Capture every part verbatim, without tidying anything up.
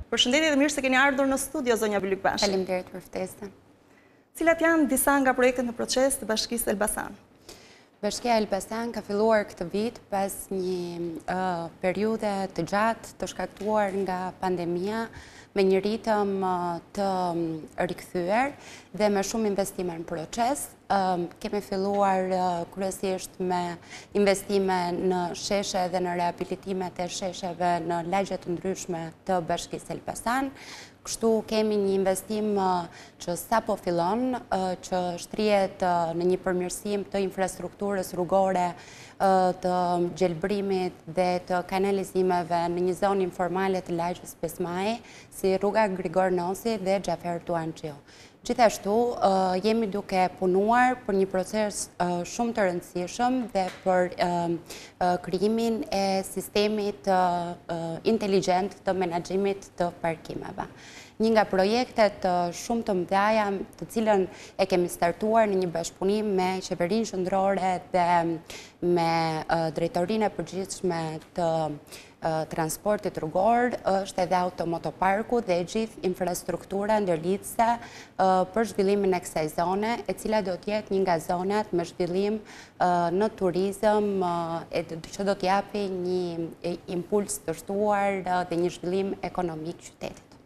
Përshëndetje dhe mirë se keni ardhur në studio, zonja Bylykbashi. Faleminderit për ftesën. Cilat janë disa nga projektet në proces të bashkisë Elbasan? Bashkia Elbasan ka filluar këtë vit pas një uh, periudhe të gjatë të shkaktuar nga pandemia, me një ritëm uh, të rikthyer dhe me shumë investime në proces. Uh, kemi filluar uh, kryesisht me investime në sheshe dhe në rehabilitimet e shesheve në lagje të ndryshme të bashkisë Elbasan. Kështu kemi një investim uh, që sapo fillon, uh, që shtrihet uh, në një përmirësim të infrastrukturës rrugore, uh, të gjelbrimit dhe të kanalizimeve në një zonë informale të lagjës Pesmaj, si rruga Grigor Nosi dhe Xhafer Tuanxhiu. Gjithashtu, uh, jemi duke punuar për një proces uh, shumë të rëndësishëm dhe për uh, uh, krijimin e sistemit uh, uh, inteligjent të menaxhimit të parkimeve. Një nga projektet uh, shumë të mëdha, të cilën e kemi startuar në një bashkëpunim me qeverinë qendrore dhe me uh, drejtorinë e përgjithshme të transportit rrugor, është edhe automotoparku dhe gjithë infrastruktura ndërlidhëse për zhvillimin e kësaj zone, e cila do të jetë një nga zonat me zhvillim në turizëm, që do të japi një impuls të shtuar dhe një zhvillim ekonomik qytetit.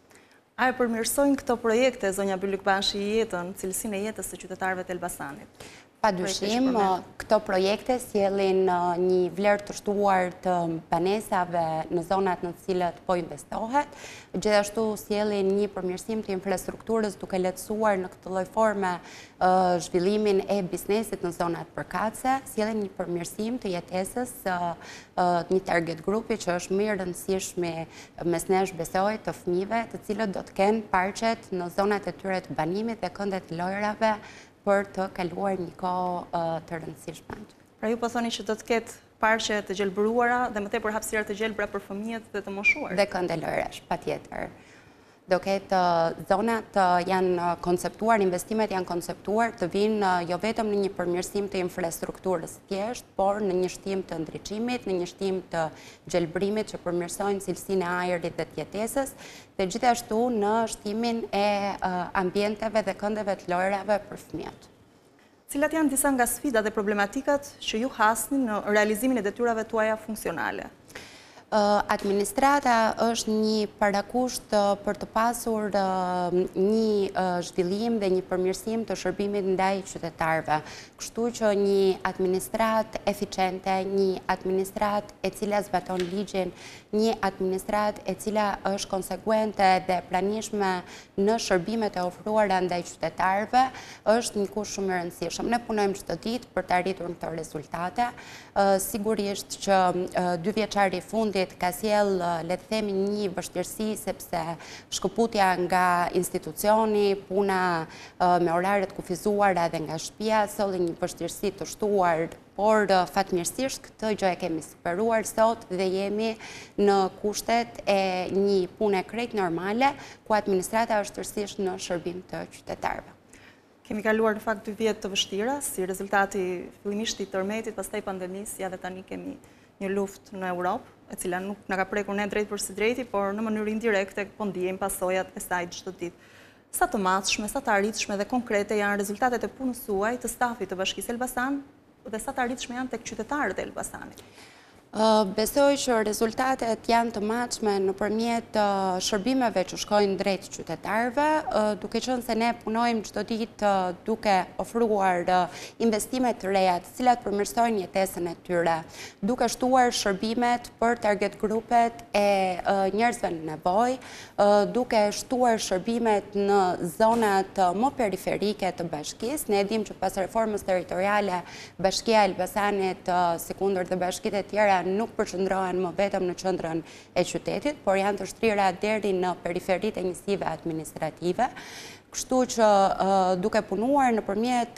A e përmirësojnë këto projekte, zonja Bylykbashi, jetën, cilësinë e jetës së qytetarëve të Elbasanit? Pa dyshim, këto projekte sjellin një vlerë të shtuar të banesave në zonat në cilat po investohet, gjithashtu sjellin një përmirësim të infrastrukturës duke lehtësuar në këtë lloj forme zhvillimin e biznesit në zonat përkatëse, sjellin një përmirësim të jetesës një target grupi që është më i rëndësishëm mes nesh besoj të fëmijëve, të cilët do të kenë parqet në zonat e tyre të banimit dhe këndet të lojrave për të kaluar një kohë të rëndësishme. Pra ju po thoni që do të ketë parqe të gjelbëruara dhe më tepër hapësira të gjelbra për fëmijët dhe të moshuar. Dhe kënde lojrash, patjetër. Do ketë zonat janë konceptuar, investimet janë konceptuar të vinë jo vetëm në një përmirësim të infrastrukturës thjesht, por në një shtim të ndriçimit, në një shtim të gjelbrimit që përmirësojnë cilësinë e ajrit dhe të jetesës, dhe gjithashtu në shtimin e ambienteve dhe këndeve të lojrave për fëmijët. Cilat janë disa nga sfidat dhe problematikat që ju hasni në realizimin e detyrave tuaja funksionale? Administrata është një parakusht për të pasur një zhvillim dhe një përmirësim të shërbimit ndaj qytetarëve. Kështu që një administratë eficiente, një administratë e cila zbaton ligjin, një administratë e cila është konsekuente dhe pranishme në shërbimet e ofruara ndaj qytetarëve, është një kusht shumë i rëndësishëm. Ne punojmë çdo ditë për të arritur këto rezultate. Sigurisht që dy vjeçari i fundit ka sjell, le të themi, një vështirësi sepse shkëputja nga institucioni, puna me orare të kufizuara dhe nga shtëpia solli një vështirësi të shtuar, por fatmirësisht këtë gjë e kemi superuar sot dhe jemi në kushtet e një pune krejt normale ku administrata është tërësisht në shërbim të qytetarëve. Kemi kaluar në fakt dy vjet të vështira, si rezultati fillimisht i tërmetit, pastaj pandemisë, ja dhe tani kemi një luftë në Europë, e cila nuk na ka prekur ne drejt për së drejti, por në mënyrë indirekte po ndjejmë pasojat e saj çdo ditë. Sa të matshme, sa të arritshme dhe konkrete janë rezultatet e punës suaj të stafit të Bashkisë Elbasan dhe sa të arritshme janë tek qytetarët e Elbasanit? Besoj që rezultatet janë të matshme nëpërmjet shërbimeve që shkojnë drejt qytetarëve, duke qenë se ne punojmë çdo ditë duke ofruar investime të reja, të cilat përmirësojnë jetesën e tyre, duke shtuar shërbimet për target grupet e njerëzve në nevojë, duke shtuar shërbimet në zonat më periferike të bashkisë. Ne e dimë që pas reformës territoriale, Bashkia e Elbasanit, si kundër dhe bashkitë e tjera, nuk përqendrohen më vetëm në qendrën e qytetit, por janë të shtrira deri në periferitë e njësive administrative. Kështu që duke punuar nëpërmjet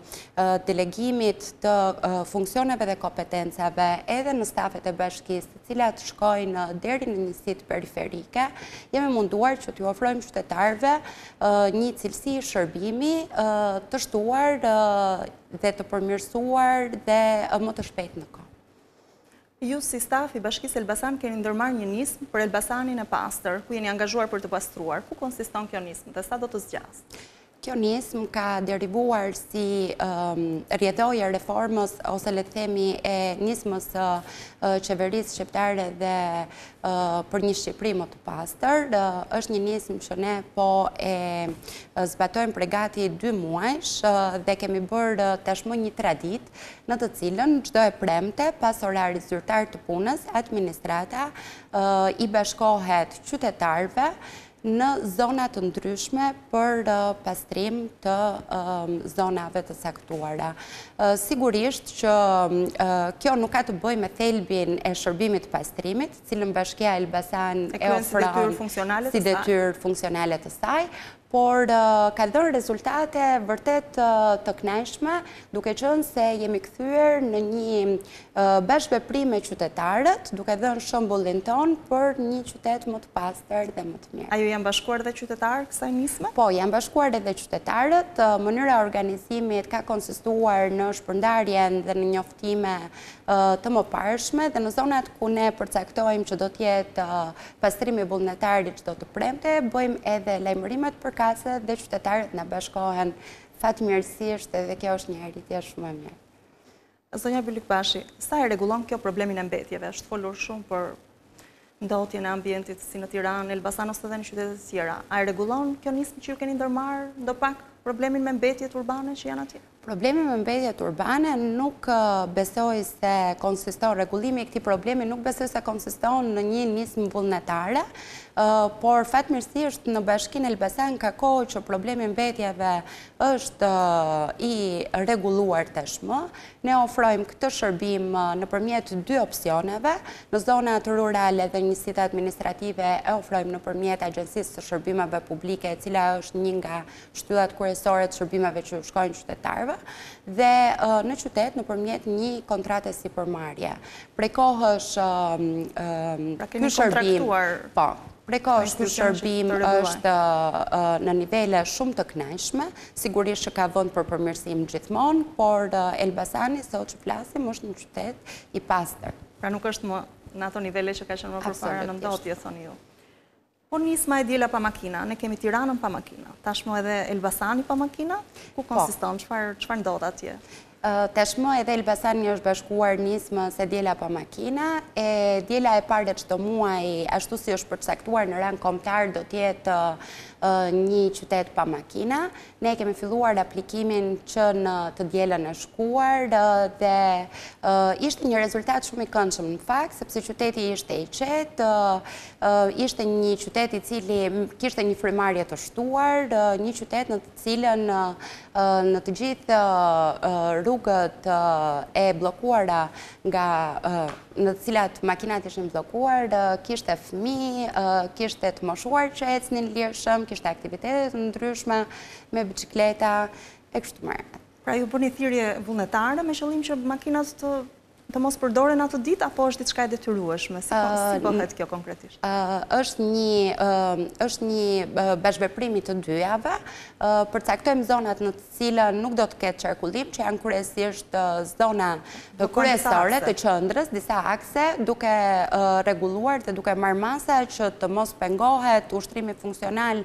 delegimit të funksioneve dhe kompetencave edhe në stafet e bashkisë, të cilat shkojnë deri në njësitë periferike, jemi munduar që t'ju ofrojmë qytetarëve një cilësi shërbimi të shtuar dhe të përmirësuar dhe më të shpejt në kohë. Ju si staf i bashkisë Elbasan keni ndërmarrë një nismë për Elbasanin e pastër, ku jeni angazhuar për të pastruar. Ku konsiston kjo nismë dhe sa do të zgjas? Kjo nismë ka derivuar si um, rjedhoja reformës ose le të themi e nismës së uh, qeverisë shqiptare dhe uh, për një Shqipëri më të pastër. Uh, është një nismë që ne po e uh, zbatojmë prej gati dy muajsh uh, dhe kemi bërë uh, tashmë një traditë në të cilën çdo e premte pas orarit zyrtar të punës, administrata uh, i bashkohet qytetarëve në zonat të ndryshme për uh, pastrim të um, zonave të saktuara. Uh, sigurisht që uh, kjo nuk ka të bëjë me thelbin e shërbimit të pastrimit, cilën Bashkia Elbasan e ofron si detyrë funksionale të saj, por uh, ka dhënë rezultate vërtet uh, të kënaqshme, duke qenë se jemi kthyer në një uh, bashkëveprim me qytetarët, duke dhënë shembullin ton për një qytet më të pastër dhe më të mirë. A ju janë bashkuar dhe qytetarë kësaj nisme? Po, janë bashkuar edhe qytetarët. Uh, mënyra e organizimit ka konsistuar në shpërndarjen dhe në njoftime uh, të mëparshme dhe në zonat ku ne përcaktojmë që do të jetë uh, pastrimi vullnetar i çdo të premte, bëjmë edhe lajmërimet për kase dhe qytetarët në bashkohen fatmirësisht edhe kjo është një arritje shumë e mirë. Zonja Bylykbashi, sa e rregullon kjo problemin e mbetjeve? Është folur shumë për ndotjen e ambientit si në Tiranë, Elbasan ose edhe në qytete të tjera. A e rregullon kjo nismë që ju keni ndërmarrë ndo pak problemin me mbetjet urbane që janë atje? Problemi me mbetjet urbane nuk besoj se konsiston, rregullimi i këtij problemi nuk besoj se konsiston në një nismë vullnetare, por fatmirësisht në Bashkinë Elbasan ka kohë që problemi i mbetjeve është i rregulluar tashmë. Ne ofrojmë këtë shërbim nëpërmjet dy opsioneve. Në zonat rurale dhe njësitë administrative e ofrojmë nëpërmjet Agjencisë së Shërbimeve Publike, e cila është një nga shtyllat kryesore të shërbimeve që shkojnë qytetarëve, dhe uh, në qytet nëpërmjet një kontrate sipërmarrje. Prej kohësh uh, uh, pra keni kontraktuar. Po, prej kohësh ky shërbim është uh, në nivele shumë të kënaqshme, sigurisht që ka vend për përmirësim gjithmonë, por uh, Elbasani sot që flasim është një qytet i pastër. Pra nuk është më në ato nivele që ka qenë më përpara në ndotje, thoni ju. Po nisma e diela pa makina, ne kemi Tiranën pa makina, tashmë edhe Elbasani pa makina, ku konsiston, çfarë çfarë ndodh atje? Uh, tashmë edhe Elbasani është bashkuar nismës e diela pa makina, e diela e parë çdo muaj, ashtu si është përcaktuar në rang kombëtar, do të jetë uh, një qytet pa makina. Ne kemi filluar aplikimin që në të dielën e shkuar uh, dhe uh, ishte një rezultat shumë i këndshëm në fakt, sepse qyteti ishte i qetë, uh, uh, ishte një qytet i cili kishte një frymarrje të shtuar, uh, një qytet në të cilën uh, në të gjithë uh, rrugët uh, e bllokuara nga uh, në të cilat makinat ishin bllokuar, uh, kishte fëmijë, uh, kishte të moshuar që ecnin lirshëm, kishte aktivitete të ndryshme me biçikleta e kështu me radhë. Pra ju bëni thirrje vullnetare me qëllim që makinat të të mos përdoren atë ditë, apo është diçka e detyrueshme? Si bëhet kjo konkretisht? Është një është një bashkëveprim i të dyjave. Përcaktojmë zonat në të cilën nuk do të ketë qarkullim, që janë kryesisht zona kryesore të qendrës, disa akse, duke rregulluar dhe duke marrë masa që të mos pengohet ushtrimi funksional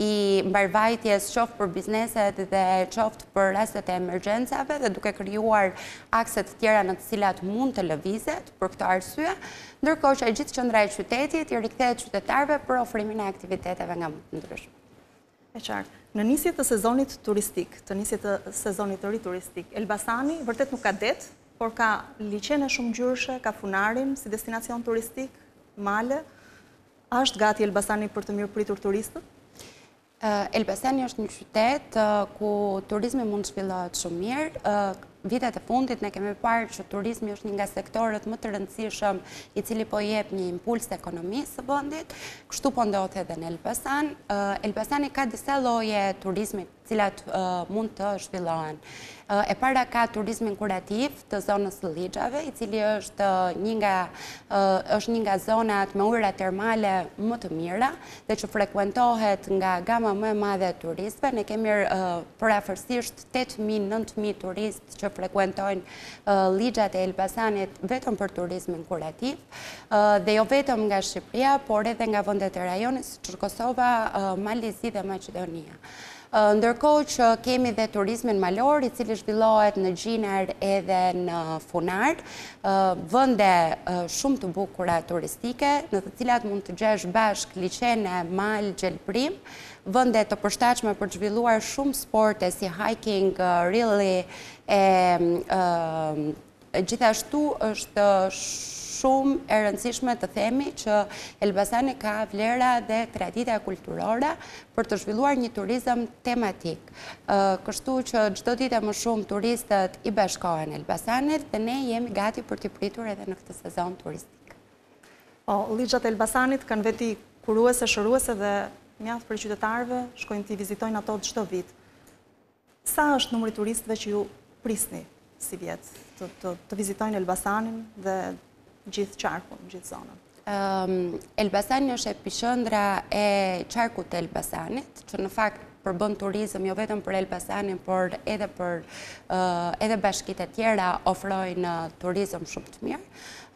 i mbarvajtjes qoftë për bizneset dhe qoftë për rastet e emergjencave, dhe duke krijuar akse të tjera në të cilat mund të lëvizet për këtë arsye, ndërkohë që gjithë qendra e qytetit i rikthehet qytetarëve për ofrimin e aktiviteteve nga më të ndryshme. E qartë. Në nisje të sezonit turistik, të nisje të sezonit të ri turistik, Elbasani vërtet nuk ka det, por ka liçene shumë ngjyrshe, ka funarin si destinacion turistik, male. A është gati Elbasani për të mirëpritur turistët? Elbasani është një qytet ku turizmi mund të zhvillohet shumë mirë. Vitet e fundit ne kemi parë që turizmi është një nga sektorët më të rëndësishëm i cili po jep një impuls të ekonomisë së vendit. Kështu po ndodhet edhe në Elbasan. Elbasani ka disa lloje turizmi të cilat mund të zhvillohen. E para ka turizmin kurativ të zonës së ligjave, i cili është një nga, është një nga zonat me ujëra termale më të mira dhe që frekuentohet nga gama më e madhe e turistëve. Ne kemi përafërsisht tetë mijë nëntë mijë turistë që frekuentojnë ligjat e Elbasanit vetëm për turizmin kurativ, dhe jo vetëm nga Shqipëria, por edhe nga vendet e rajonit, siç Kosova, Malizi dhe Maqedonia. Ndërkohë që kemi dhe turizmin malor, i cili zhvillohet në Gjinar edhe në Funar, vende shumë të bukura turistike, në të cilat mund të gjesh bashk liçene, mal, gjelbrim, vende të përshtatshme për të zhvilluar shumë sporte si hiking, reale, e gjithashtu është shumë e rëndësishme të themi që Elbasani ka vlera dhe tradita kulturore për të zhvilluar një turizëm tematik. Kështu që çdo ditë më shumë turistët i bashkohen Elbasanit dhe ne jemi gati për t'i pritur edhe në këtë sezon turistik. Po, ligjet e Elbasanit kanë veti kuruese, shëruese dhe mjaft për qytetarëve shkojnë t'i vizitojnë ato çdo vit. Sa është numri turistëve që ju prisni si vjet të, të, të vizitojnë Elbasanin dhe gjithë qarkun, gjithë zonën? Um, Elbasani është epicendra e qarkut të Elbasanit, që në fakt përbën turizëm jo vetëm për Elbasanin, por edhe për uh, edhe bashkitë e tjera ofrojnë turizëm shumë të mirë.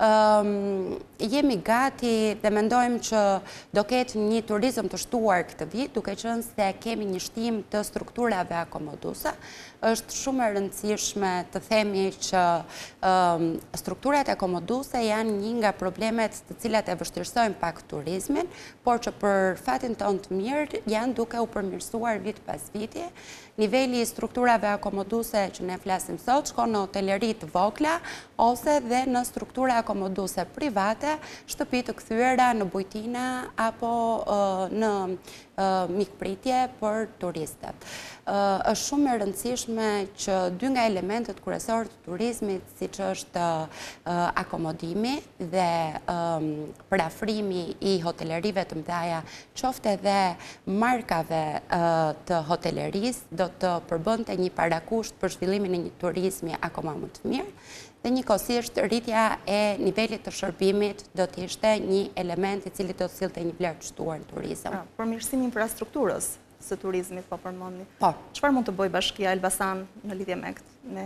Um, jemi gati dhe mendojmë që do ketë një turizëm të shtuar këtë vit, duke qenë se kemi një shtim të strukturave akomoduese. Është shumë e rëndësishme të themi që um, strukturat akomoduese janë një nga problemet të cilat e vështirësojnë pak turizmin, por që për fatin tonë të mirë janë duke u përmirësuar vit pas viti. Niveli i strukturave akomoduese që ne flasim sot shkon në hoteleri të vogla ose dhe në struktura akomoduese private, shtëpi të kthyer në bujtina apo uh, në uh, mikpritje për turistët. Uh, është shumë e rëndësishme që dy nga elementet kryesorë të turizmit, siç është uh, akomodimi dhe um, parafrimi i hotelerive të mëdha, qoftë edhe markave uh, të hotelerisë, do të përbënte një parakusht për zhvillimin e një turizmi akoma më të mirë, dhe njëkohësisht rritja e nivelit të shërbimit do të ishte një element i cili do të sillte një vlerë të shtuar në turizëm. Pra, përmirësimi i infrastrukturës së turizmit po përmendni. Po. Çfarë mund të bëjë Bashkia Elbasan në lidhje me këtë, me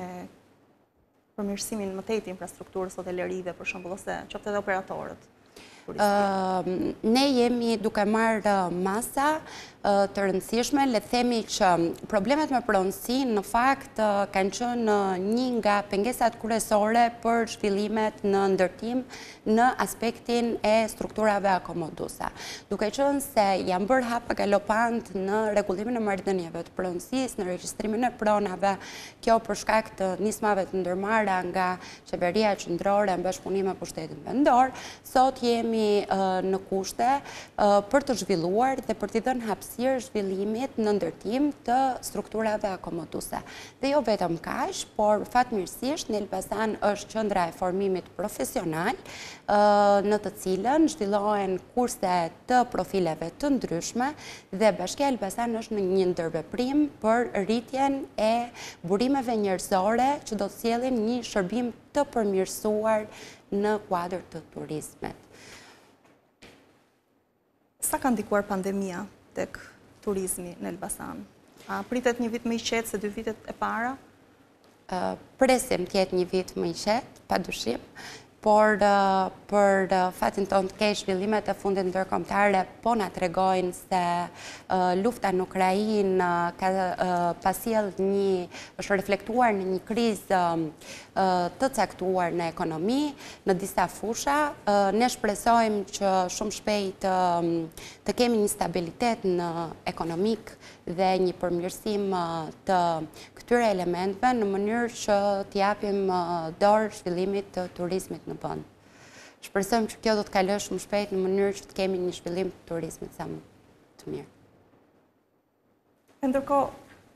përmirësimin më tej të infrastrukturës hotelerive, për shembull, ose qoftë edhe operatorët? Uh, ne jemi duke marrë masa uh, të rëndësishme, le të themi që problemet me pronësinë në fakt uh, kanë qenë një nga pengesat kryesore për zhvillimet në ndërtim në aspektin e strukturave akomoduese. Duke qenë se janë bërë hapa galopant në rregullimin e marrëdhënieve të pronësisë, në regjistrimin e pronave, kjo për shkak të nismave të ndërmarra nga Qeveria Qendrore në bashkëpunim me Pushtetin Vendor, sot jemi në kushte për të zhvilluar dhe për t'i dhënë hapësirë zhvillimit në ndërtim të strukturave akomoduese. Dhe jo vetëm kaq, por fatmirësisht në Elbasan është qendra e formimit profesional, në të cilën zhvillohen kurse të profileve të ndryshme dhe Bashkia Elbasan është në një ndërveprim për rritjen e burimeve njerëzore që do të sjellin një shërbim të përmirësuar në kuadër të turizmit. Sa ka ndikuar pandemia tek turizmi në Elbasan? A pritet një vit më i qetë se dy vitet e para? Uh, presim të jetë një vit më i qetë, padyshim, por uh, për uh, fatin tonë të keq zhvillimet e fundit ndërkombëtare po na tregojnë se uh, lufta në Ukrainë uh, ka uh, pasjell një është reflektuar në një krizë uh, të caktuar në ekonomi, në disa fusha. Uh, ne shpresojmë që shumë shpejt uh, të kemi një stabilitet në ekonomik dhe një përmirësim uh, të këtyre elementeve në mënyrë që të japim uh, dorë zhvillimit të turizmit në vend. Shpresojmë që kjo do të kalojë shumë shpejt në mënyrë që të kemi një zhvillim të turizmit sa më të mirë. Ndërkohë,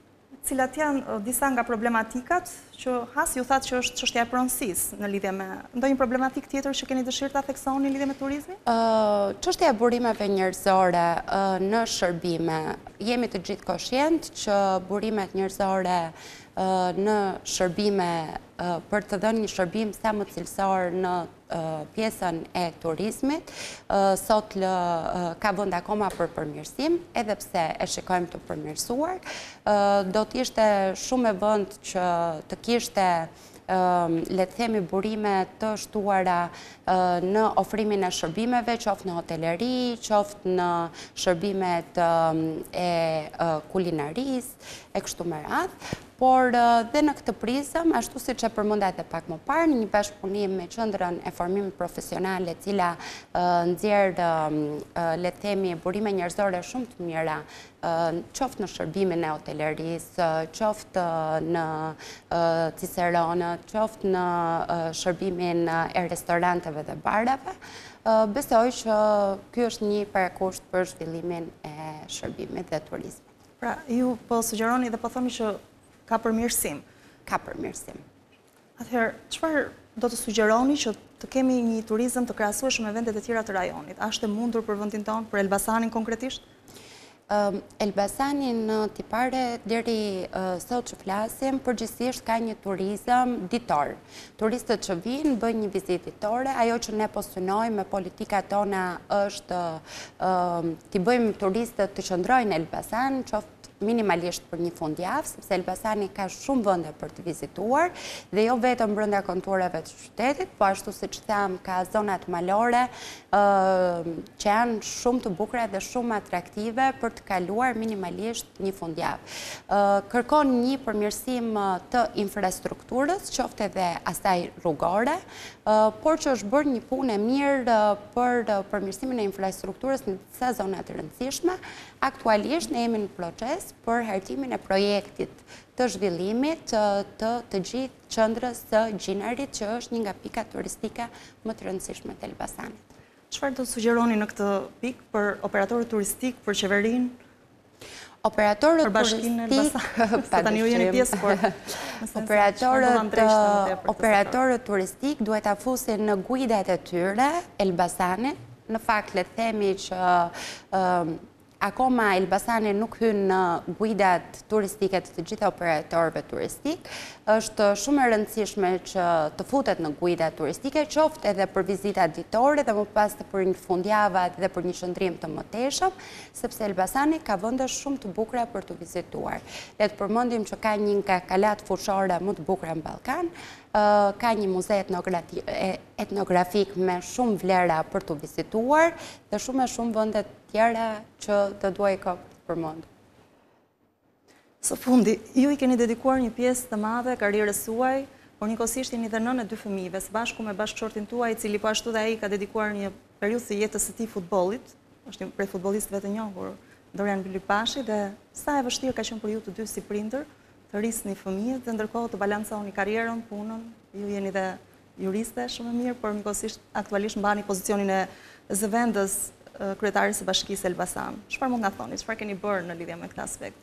cilat janë disa nga problematikat që has ju thatë që është çështja e pronësisë në lidhje me ndonjë problematik tjetër që keni dëshirë ta theksoni në lidhje me turizmin? Çështja e burimeve njerëzore në shërbime, jemi të gjithë koshient që burimet njerëzore në shërbime për të dhënë një shërbim sa më cilësor në pjesën e turizmit, sot ka vend akoma për përmirësim, edhe pse e shikojmë të përmirësuar, do të ishte shumë e vënd që të kishte le të themi burime të shtuara në ofrimin e shërbimeve, qoftë në hoteleri, qoftë në shërbimet e kulinarisë, e kështu me radhë. Por dhe në këtë prizëm, ashtu si që përmendat e pak më parë, një bashkëpunim me qendrën e formimit profesional, e cila nxjerr le të themi burime njerëzore shumë të mira, qoftë në shërbimin e hotelerisë, qoftë në ciceronët, qoftë në shërbimin e restoranteve dhe barave, besoj që ky është një parakusht për zhvillimin e shërbimit dhe turizmit. Pra, ju po sugjeroni dhe po thoni që ka përmirësim. Ka përmirësim. Atëherë, çfarë do të sugjeroni që të kemi një turizëm të krahasueshëm me vendet e tjera të rajonit? A është e mundur për vendin tonë, për Elbasanin konkretisht? Elbasanin tipare deri sot që flasim, përgjithsisht ka një turizëm ditor. Turistët që vinë bëjnë një vizitë ditore, ajo që ne po synojmë me politika tona është t'i bëjmë turistët të qëndrojnë në Elbasan, qoftë minimalisht për një fundjavë, sepse Elbasani ka shumë vende për të vizituar dhe jo vetëm brenda konturave të qytetit, po ashtu siç tham ka zonat malore që janë shumë të bukura dhe shumë atraktive për të kaluar minimalisht një fundjavë. Kërkon një përmirësim të infrastrukturës, qoftë edhe asaj rrugore, por që është bërë një punë e mirë për përmirësimin e infrastrukturës në disa zona të rëndësishme. Aktualisht ne jemi në proces për hartimin e projektit të zhvillimit të të gjithë qendrës së Gjinarit, që është një nga pikat turistike më të rëndësishme të Elbasanit. Çfarë do të sugjeroni në këtë pikë për operatorët turistik, për qeverinë? Operatorët për bashkinë Elbasan, tani ju jeni pjesë, por operatorët operatorët turistik duhet ta fusin në guidat e tyre Elbasanit. Në fakt le të themi që akoma Elbasani nuk hyn në guidat turistike të të gjitha operatorëve turistik. Është shumë e rëndësishme që të futet në guidat turistike, qoftë edhe për vizitat ditore dhe më pas të për një fundjavë dhe për një qëndrim të mëteshëm, sepse Elbasani ka vende shumë të bukura për të vizituar. Le të përmendim që ka një nga kalat fushore më të bukura në Ballkan, ka një muze etnografik me shumë vlera për të vizituar dhe shumë e shumë vende tjera që të duaj ka përmendur. Së fundi, ju i keni dedikuar një pjesë të madhe karrierës suaj, por njëkohësisht jeni dhe nënë e dy fëmijëve, së bashku me bashkëshortin tuaj, i cili po ashtu dhe ai ka dedikuar një periudhë të jetës së tij futbollit, është një prej futbollistëve të njohur, Aulona Bylykbashi, dhe sa e vështirë ka qenë për ju të dy si prindër të rrisni fëmijët dhe ndërkohë të balanconi karrierën, punën, ju jeni dhe juriste shumë e mirë, por njëkohësisht aktualisht mbani pozicionin e zëvendës kryetares së bashkisë Elbasan. Çfarë mund na thoni, çfarë keni bërë në lidhje me këtë aspekt?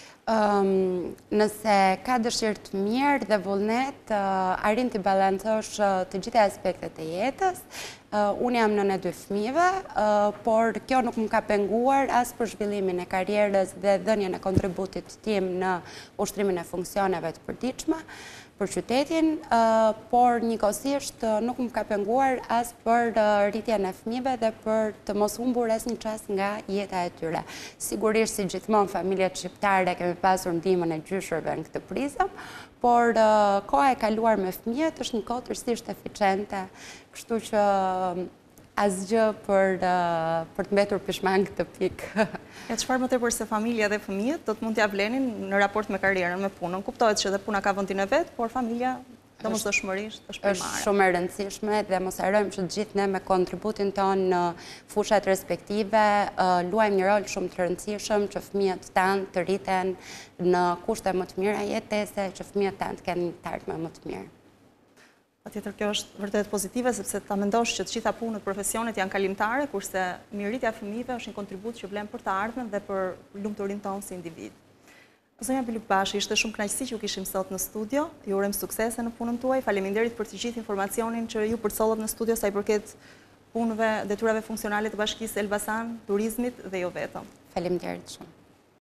Nëse ka dëshirë të mirë dhe vullnet, arrin të balancosh të gjitha aspektet e jetës. Unë jam nënë e dy fëmijëve, por kjo nuk më ka penguar as për zhvillimin e karrierës dhe dhënien e kontributit tim në ushtrimin e funksioneve të përditshme për qytetin, por njëkohësisht nuk më ka penguar as për rritjen e fëmijëve dhe për të mos humbur asnjë çast nga jeta e tyre. Sigurisht, si gjithmonë, familjet shqiptare kemi pasur ndihmën e gjyshërve në këtë prizëm, por koha e kaluar me fëmijët është një kohë tërësisht eficiente, kështu që asgjë për për të mbetur pishman këtë pikë. E çfarë më tepër se familja dhe fëmijët do të mund t'ia vlenin në raport me karrierën, me punën. Kuptohet që edhe puna ka vendin e vet, por familja domosdoshmërisht është primare. Është shumë e rëndësishme dhe mos harrojmë që të gjithë ne me kontributin tonë në fushat respektive luajmë një rol shumë të rëndësishëm që fëmijët tanë të rriten në kushte më të mira jetese, që fëmijët tanë të kenë një tardhje më të mirë. Patjetër kjo është vërtet pozitive, sepse ta mendosh që të gjitha punët, profesionet janë kalimtare, kurse mirëritja e fëmijëve është një kontribut që vlen për të ardhmen dhe për lumturinë tonë si individ. Zonja Bylykbashi, ishte shumë kënaqësi që ju kishim sot në studio. Ju urojmë suksese në punën tuaj. Faleminderit për të gjithë informacionin që ju përsollët në studio sa i përket punëve, detyrave funksionale të bashkisë Elbasan, turizmit dhe jo vetëm. Faleminderit shumë.